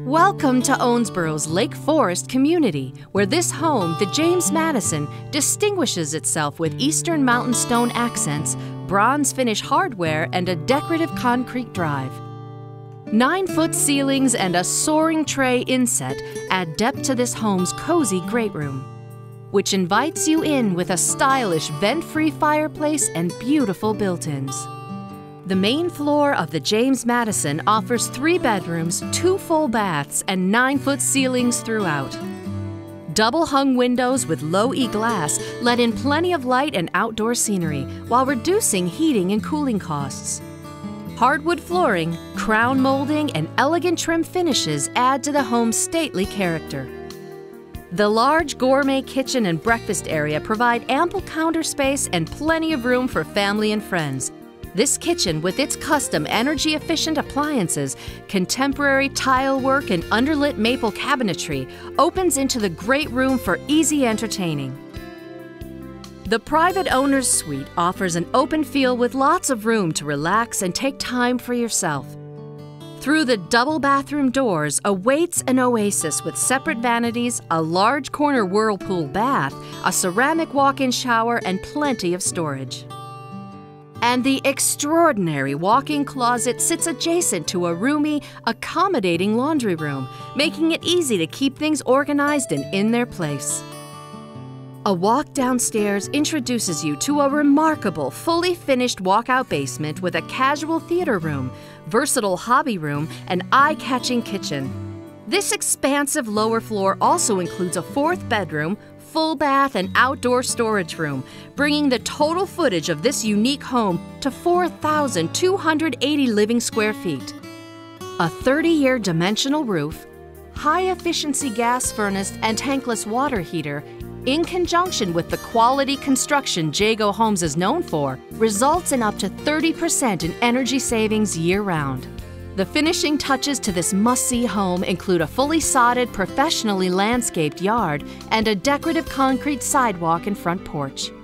Welcome to Owensboro's Lake Forest community, where this home, the James Madison, distinguishes itself with eastern mountain stone accents, bronze finish hardware, and a decorative concrete drive. 9-foot ceilings and a soaring tray inset add depth to this home's cozy great room, which invites you in with a stylish vent-free fireplace and beautiful built-ins. The main floor of the James Madison offers 3 bedrooms, 2 full baths, and 9-foot ceilings throughout. Double-hung windows with low-E glass let in plenty of light and outdoor scenery while reducing heating and cooling costs. Hardwood flooring, crown molding, and elegant trim finishes add to the home's stately character. The large gourmet kitchen and breakfast area provide ample counter space and plenty of room for family and friends. This kitchen, with its custom energy-efficient appliances, contemporary tile work, and underlit maple cabinetry, opens into the great room for easy entertaining. The private owner's suite offers an open feel with lots of room to relax and take time for yourself. Through the double bathroom doors awaits an oasis with separate vanities, a large corner whirlpool bath, a ceramic walk-in shower, and plenty of storage. And the extraordinary walk-in closet sits adjacent to a roomy, accommodating laundry room, making it easy to keep things organized and in their place. A walk downstairs introduces you to a remarkable, fully finished walkout basement with a casual theater room, versatile hobby room, and eye-catching kitchen. This expansive lower floor also includes a 4th bedroom, full bath, and outdoor storage room, bringing the total footage of this unique home to 4,280 living square feet. A 30-year dimensional roof, high-efficiency gas furnace, and tankless water heater, in conjunction with the quality construction Jago Homes is known for, results in up to 30% in energy savings year-round. The finishing touches to this must-see home include a fully sodded, professionally landscaped yard and a decorative concrete sidewalk and front porch.